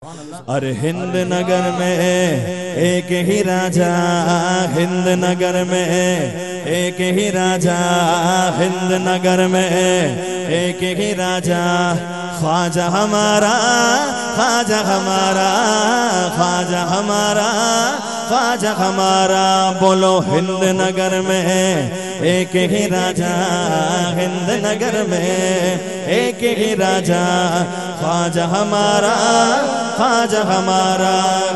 अरे हिंद नगर में एक ही राजा, हिंद नगर में एक ही राजा, हिंद नगर में एक ही राजा, ख्वाजा हमारा, ख्वाजा हमारा, ख्वाजा हमारा, ख्वाजा हमारा। बोलो हिंद नगर में एक ही राजा, हिंद नगर में एक ही राजा, ख्वाजा हमारा, ख्वाजा हमारा।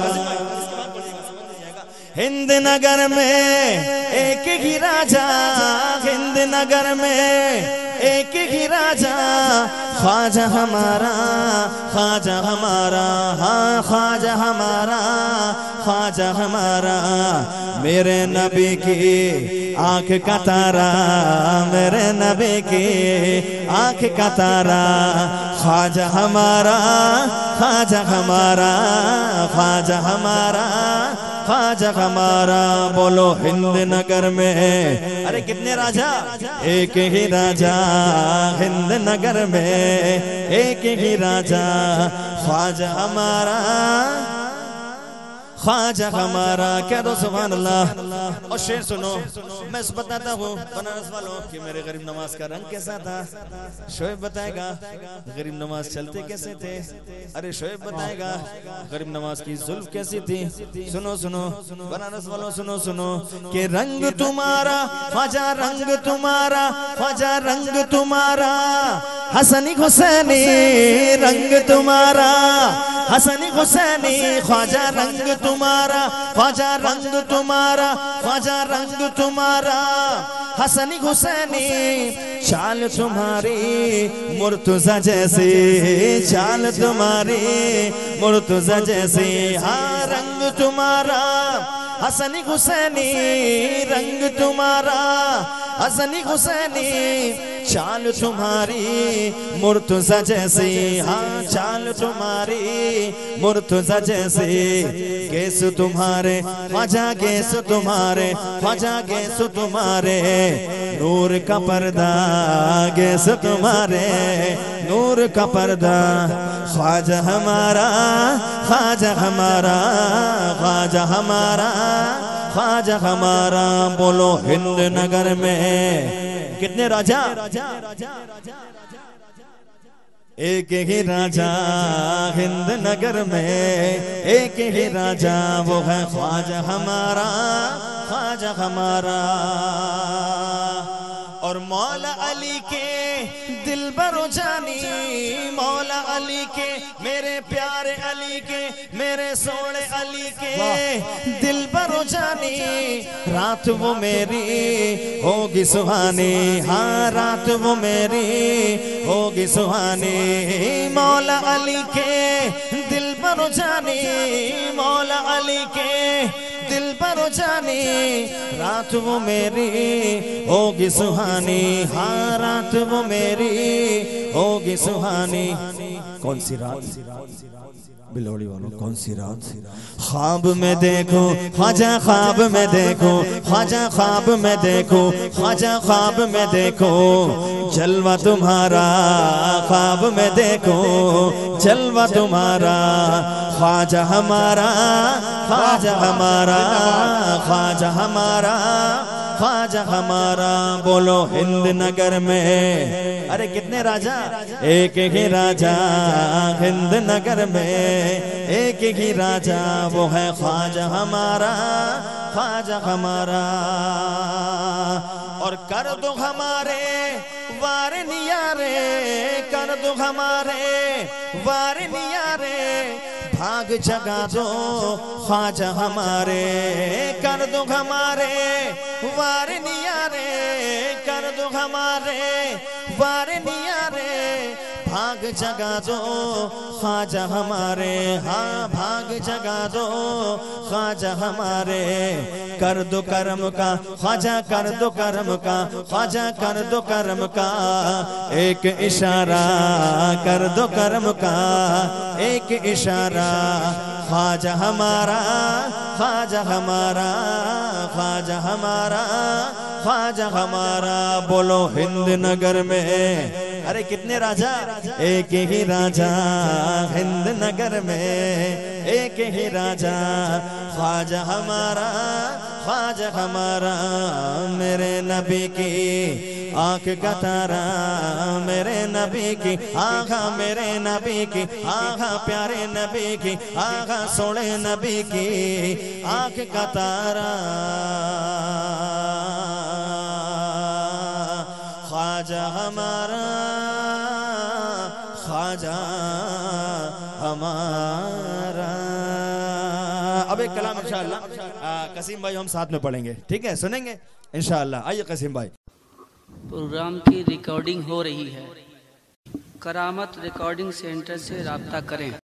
हिंद नगर में एक ही राजा, हिंद नगर में एक ही राजा, ख्वाजा हमारा, ख्वाजा हमारा, हाँ ख्वाजा हमारा, ख्वाजा हमारा। मेरे नबी की आंख का तारा, मेरे नबी की आंख का तारा, ख्वाजा हमारा, ख्वाजा हमारा, ख्वाजा हमारा, ख्वाजा हमारा। बोलो हिंद नगर में अरे कितने राजा, एक ही राजा, हिंद नगर में एक ही राजा, ख्वाजा हमारा, ख्वाजा हमारा। कह दो सुभान अल्लाह। और शेर सुनो, मैं बताता हूँ बनारस वालों कि मेरे गरीब नवाज का रंग कैसा था। शोएब बताएगा गरीब नवाज चलते कैसे थे। अरे शोएब बताएगा गरीब नवाज की जुल्फ कैसी थी। सुनो सुनो बनारस वालों, सुनो सुनो कि रंग तुम्हारा ख्वाजा, रंग तुम्हारा ख्वाजा, रंग तुम्हारा हसनी हुसैनी, रंग तुम्हारा हसनी हुसैनी, ख्वाजा रंग तुम्हारा, ख्वाजा रंग तुम्हारा, ख्वाजा रंग तुम्हारा हसनी हुसैनी। चाल तुम्हारी मुर्तजा जैसी, चाल तुम्हारी मुर्तजा जैसी, हाँ रंग तुम्हारा हसनी हुसैनी, रंग तुम्हारा हसनी हुसैनी। चाल तुम्हारी मुर्तजा जैसी, हाँ चाल तुम्हारी मुर्तजा जैसी। केस तुम्हारे ख्वाजा, केस तुम्हारे ख्वाजा, केस तुम्हारे नूर का पर्दा, केस तुम्हारे नूर का पर्दा। ख्वाजा हमारा, ख्वाजा हमारा, ख्वाजा हमारा, ख्वाजा हमारा। बोलो हिंद नगर में कितने राजा, एक ही राजा, हिंद नगर में एक ही राजा, वो है ख्वाजा हमारा, ख्वाजा हमारा। और मौला अली के दिलबरो जानी, मौला अली के मेरे प्यारे अली के, मेरे सोने अली के दिलबरो जानी। रात वो मेरी होगी सुहानी, हाँ रात वो मेरी होगी सुहानी। मौला अली के दिलबरो जानी, मौला अली के दिलबरो जानी। रात वो मेरी होगी सुहानी, हाँ रात वो मेरी होगी सुहानी। कौन सी रात बिलोड़ी वालों, कौन सी रात। ख्वाब में देखो ख्वाजा, ख्वाब में देखो ख्वाजा, ख्वाब में देखो ख्वाजा, ख्वाब में देखो जलवा तुम्हारा, ख्वाब में देखो जलवा तुम्हारा। ख्वाजा हमारा, ख्वाजा हमारा, ख्वाजा हमारा, ख्वाजा हमारा। बोलो हिंद नगर में अरे कितने राजा, एक ही राजा, हिंद नगर में एक ही राजा, वो है ख्वाजा हमारा, ख्वाजा हमारा। और कर दो हमारे वार नियारे, कर दो हमारे वार नियारे, भाग जगा दो ख्वाजा हमारे। कर दो हमारे वार नियारे, कर दो हमारे वार नियारे, भाग जगा दो ख्वाजा हमारे, हाँ भाग जगा दो ख्वाजा हमारे। कर दो कर्म का ख्वाजा, कर दो कर्म का ख्वाजा, कर दो कर्म का एक इशारा, कर दो कर्म का एक इशारा। ख्वाजा हमारा, ख्वाजा हमारा, ख्वाजा हमारा, ख्वाजा हमारा। बोलो हिंद नगर में अरे कितने राजा, एक ही राजा हिंद नगर में, एक ही राजा ख्वाजा हमारा, ख्वाजा हमारा, मेरे नबी की आंख का तारा, मेरे नबी की आंखा, मेरे नबी की आंखा, प्यारे नबी की आंखा, सोने नबी की आंख का तारा, ख्वाजा हमारा, ख्वाजा हमारा। अब एक कलाम इंशाअल्लाह कसीम भाई हम साथ में पढ़ेंगे, ठीक है, सुनेंगे इंशाअल्लाह। आइए कसीम भाई। प्रोग्राम की रिकॉर्डिंग हो रही है, करामत रिकॉर्डिंग सेंटर से राब्ता करें।